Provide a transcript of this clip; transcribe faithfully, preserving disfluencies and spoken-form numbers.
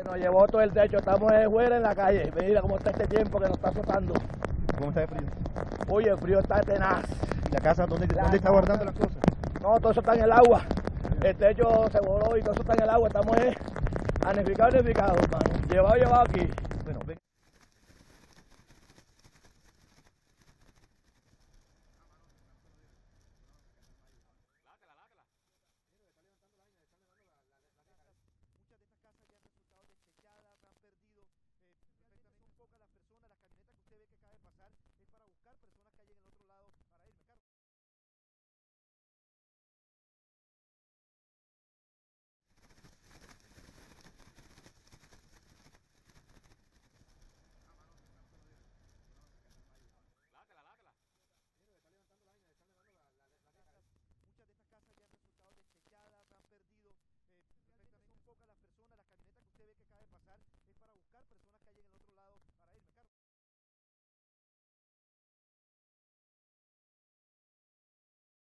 Se nos llevó todo el techo, estamos fuera en la calle. Mira cómo está este tiempo que nos está azotando. ¿Cómo está el frío? Oye, el frío está tenaz. ¿Y la casa dónde, La dónde está casa. guardando las cosas? No, todo eso está en el agua. El techo se voló y todo eso está en el agua. Estamos eh, anificados, anificados, hermano. Llevado, llevado aquí. Bueno, ven.